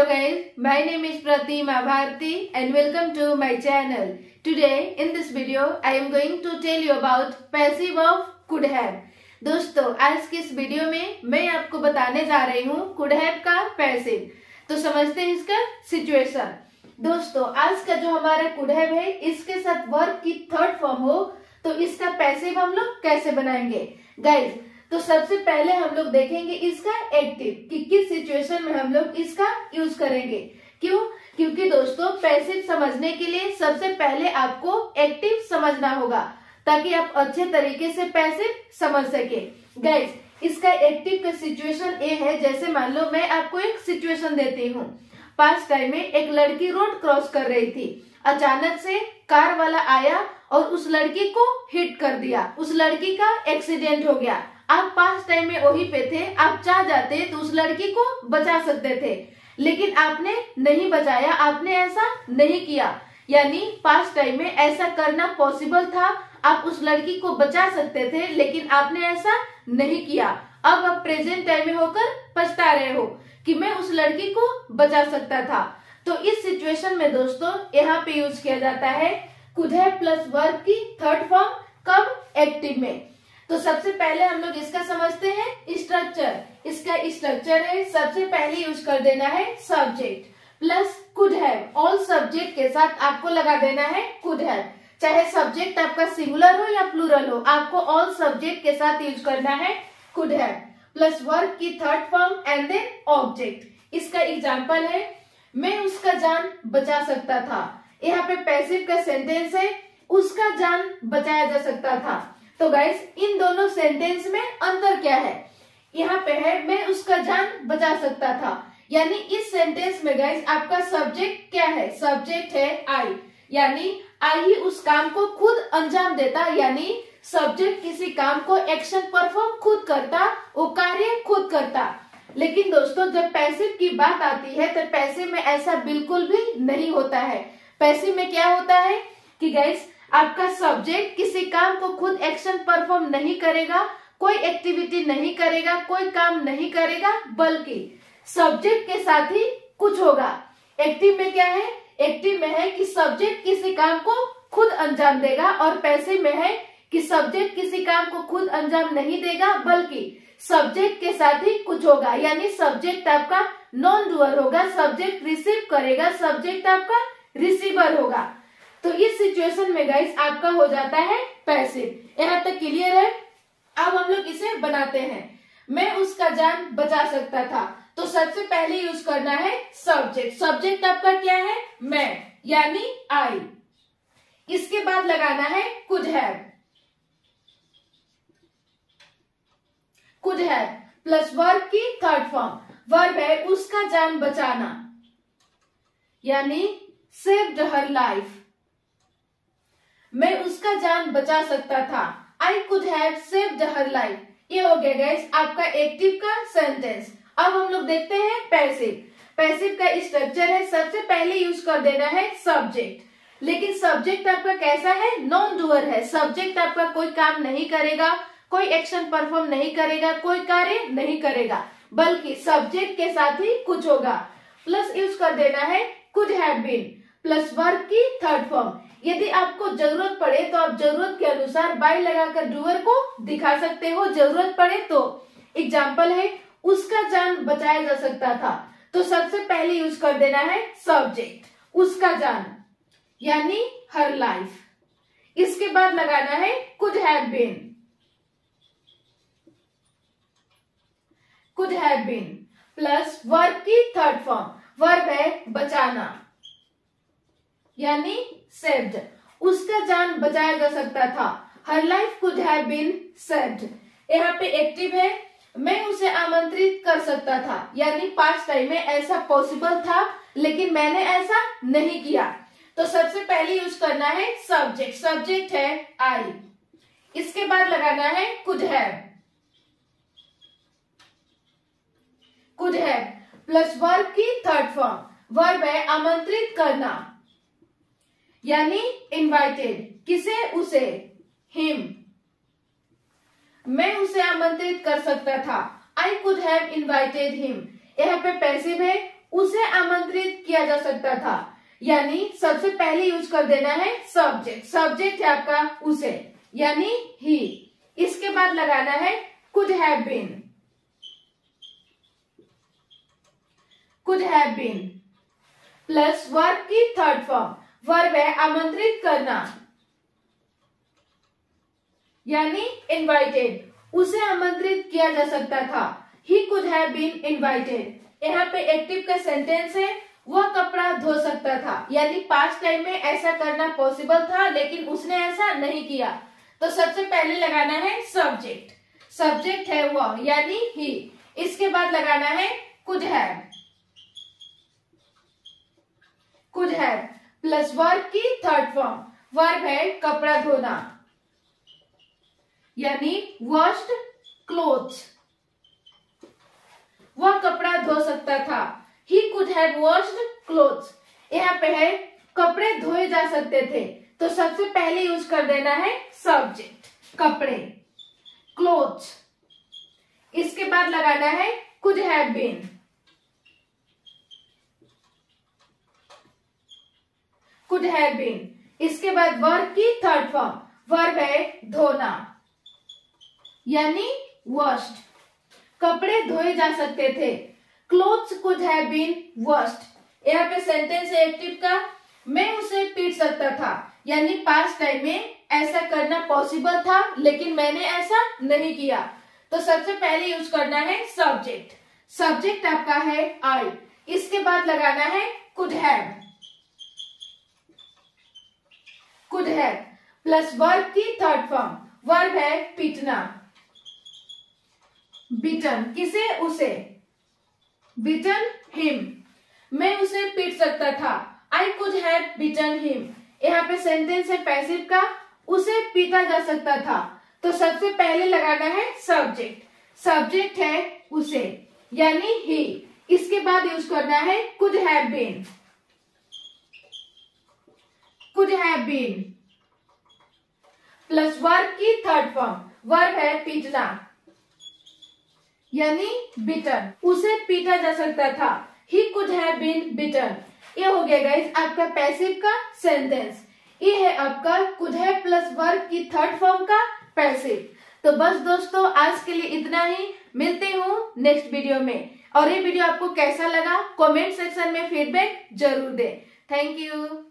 guys, my name is Pratima Bharti and welcome to my channel. Today in this video I am going to tell you about passive of could have. दोस्तों आज की इस video में मैं आपको बताने जा रही हूँ could have का पैसिव। तो समझते हैं इसका सिचुएशन। दोस्तों आज का जो हमारा could have है इसके साथ वर्ब की थर्ड फॉर्म हो तो इसका पैसिव हम लोग कैसे बनाएंगे गाइज। तो सबसे पहले हम लोग देखेंगे इसका एक्टिव कि किस सिचुएशन में हम लोग इसका यूज करेंगे। क्यों? क्योंकि दोस्तों पैसिव समझने के लिए सबसे पहले आपको एक्टिव समझना होगा ताकि आप अच्छे तरीके से पैसिव समझ सके। गाइस इसका एक्टिव का सिचुएशन ये है, जैसे मान लो मैं आपको एक सिचुएशन देती हूँ। पास्ट टाइम में एक लड़की रोड क्रॉस कर रही थी, अचानक से कार वाला आया और उस लड़की को हिट कर दिया, उस लड़की का एक्सीडेंट हो गया। आप पास्ट टाइम में वहीं पे थे, आप चाह जाते तो उस लड़की को बचा सकते थे लेकिन आपने नहीं बचाया, आपने ऐसा नहीं किया। यानी पास्ट टाइम में ऐसा करना पॉसिबल था, आप उस लड़की को बचा सकते थे लेकिन आपने ऐसा नहीं किया। अब आप प्रेजेंट टाइम में होकर पछता रहे हो कि मैं उस लड़की को बचा सकता था। तो इस सिचुएशन में दोस्तों यहाँ पे यूज किया जाता है कुड हैव प्लस वर्ब की थर्ड फॉर्म। कब? एक्टिव में। तो सबसे पहले हम लोग इसका समझते हैं स्ट्रक्चर। इसका स्ट्रक्चर है सबसे पहले यूज कर देना है subject plus could have. All subject के साथ आपको लगा देना है कुड हैव, चाहे सब्जेक्ट आपका सिंगुलर हो या प्लूरल हो, आपको ऑल सब्जेक्ट के साथ यूज करना है कुड हैव प्लस वर्ब की third form and then object. इसका एग्जांपल है मैं उसका जान बचा सकता था। यहाँ पे पैसिव का सेंटेंस है उसका जान बचाया जा सकता था। तो गाइस इन दोनों सेंटेंस में अंतर क्या है? यहाँ पे है मैं उसका जान बचा सकता था, यानी इस सेंटेंस में गाइस आपका सब्जेक्ट क्या है? सब्जेक्ट है आई, यानी आई ही उस काम को खुद अंजाम देता, यानी सब्जेक्ट किसी काम को एक्शन परफॉर्म खुद करता, वो कार्य खुद करता। लेकिन दोस्तों जब पैसिव की बात आती है तो पैसिव में ऐसा बिल्कुल भी नहीं होता है। पैसिव में क्या होता है कि गाइस आपका सब्जेक्ट किसी काम को खुद एक्शन परफॉर्म नहीं करेगा, कोई एक्टिविटी नहीं करेगा, कोई काम नहीं करेगा, बल्कि सब्जेक्ट के साथ ही कुछ होगा। एक्टिव में क्या है? एक्टिव में है कि सब्जेक्ट किसी काम को खुद अंजाम देगा और पैसिव में है कि सब्जेक्ट किसी काम को खुद अंजाम नहीं देगा बल्कि सब्जेक्ट के साथ ही कुछ होगा। यानी सब्जेक्ट आपका नॉन डूअर होगा, सब्जेक्ट रिसीव करेगा, सब्जेक्ट आपका रिसीवर होगा। तो इस सिचुएशन में गाइस आपका हो जाता है पैसिव। यहाँ तक क्लियर है? अब हम लोग इसे बनाते हैं। मैं उसका जान बचा सकता था, तो सबसे पहले यूज करना है सब्जेक्ट। सब्जेक्ट आपका क्या है? मैं, यानी आई। इसके बाद लगाना है could have. Could have plus verb की थर्ड फॉर्म। वर्ब है उसका जान बचाना, यानी सेव्ड हर लाइफ। मैं उसका जान बचा सकता था, I could have saved her life. ये हो गया गाइस आपका एक्टिव का सेंटेंस। अब हम लोग देखते हैं पैसिव। पैसिव का स्ट्रक्चर है सबसे पहले यूज कर देना है सब्जेक्ट, लेकिन सब्जेक्ट आपका कैसा है? नॉन डूअर है। सब्जेक्ट आपका कोई काम नहीं करेगा, कोई एक्शन परफॉर्म नहीं करेगा, कोई कार्य नहीं करेगा, बल्कि सब्जेक्ट के साथ ही कुछ होगा। प्लस यूज कर देना है could have been plus verb की थर्ड फॉर्म। यदि आपको जरूरत पड़े तो आप जरूरत के अनुसार बाय लगाकर डूअर को दिखा सकते हो, जरूरत पड़े तो। एग्जाम्पल है उसका जान बचाया जा सकता था, तो सबसे पहले यूज कर देना है सब्जेक्ट उसका जान, यानी हर लाइफ। इसके बाद लगाना है could have been. Could have been plus verb की थर्ड फॉर्म। वर्ब है बचाना, यानी सेव्ड। उसका जान बचाया जा सकता था, her life could have been saved. यहाँ पे एक्टिव है मैं उसे आमंत्रित कर सकता था, यानी पास्ट टाइम में ऐसा पॉसिबल था लेकिन मैंने ऐसा नहीं किया। तो सबसे पहले यूज करना है सब्जेक्ट। सब्जेक्ट है आई। इसके बाद लगाना है could have. Could have plus verb की थर्ड फॉर्म। वर्ब है आमंत्रित करना, यानी इनवाइटेड। किसे? उसे, हिम। मैं उसे आमंत्रित कर सकता था, I could have invited him. यहाँ पे पैसिव है उसे आमंत्रित किया जा सकता था। यानी सबसे पहले यूज कर देना है सब्जेक्ट। सब्जेक्ट है आपका उसे, यानी ही। इसके बाद लगाना है could have been. Could have been plus verb की थर्ड फॉर्म। वर्ब है आमंत्रित करना, यानी इनवाइटेड। उसे आमंत्रित किया जा सकता था। He could have been invited. यहाँ पे एक्टिव का सेंटेंस है, वह कपड़ा धो सकता था, यानी पास्ट टाइम में ऐसा करना पॉसिबल था लेकिन उसने ऐसा नहीं किया। तो सबसे पहले लगाना है सब्जेक्ट। सब्जेक्ट है वह, यानी ही। इसके बाद लगाना है could have. Could have plus verb की थर्ड फॉर्म। वर्ब है कपड़ा धोना, यानी वॉश्ड क्लोथ्स। वह कपड़ा धो सकता था। He could have washed clothes. यहाँ पे है कपड़े धोए जा सकते थे, तो सबसे पहले यूज कर देना है सब्जेक्ट कपड़े, क्लोथ्स। इसके बाद लगाना है could have been. Could have been. इसके बाद वर्ब की थर्ड फॉर्म। वर्ब है धोना, यानी वॉश्ड। कपड़े धोए जा सकते थे। Clothes could have been washed. यहाँ पे सेंटेंस है एक्टिव का, मैं उसे पीट सकता था, यानी पास्ट टाइम में ऐसा करना पॉसिबल था लेकिन मैंने ऐसा नहीं किया। तो सबसे पहले यूज करना है सब्जेक्ट। सब्जेक्ट आपका है आई। इसके बाद लगाना है could have. Could have plus verb की थर्ड फॉर्म। वर्ब है पीटना, बीटन। किसे? उसे। Beaten him. मैं उसे पीट सकता था। I could have beaten him. यहाँ पे सेंटेंस है पैसिव का, उसे पीटा जा सकता था। तो सबसे पहले लगाना है सब्जेक्ट। सब्जेक्ट है उसे, यानी ही। इसके बाद यूज करना है could have been. Could have been plus verb की थर्ड फॉर्म। वर्ब है पीटना, यानी बीटन। उसे पीटा जा सकता था। He could have been beaten. ये हो गया गाइस आपका पैसिव का सेंटेंस। ये है आपका कुड हैव प्लस वर्ब की थर्ड फॉर्म का पैसिव। तो बस दोस्तों आज के लिए इतना ही। मिलते हूँ नेक्स्ट वीडियो में। और ये वीडियो आपको कैसा लगा कमेंट सेक्शन में फीडबैक जरूर दें। Thank you.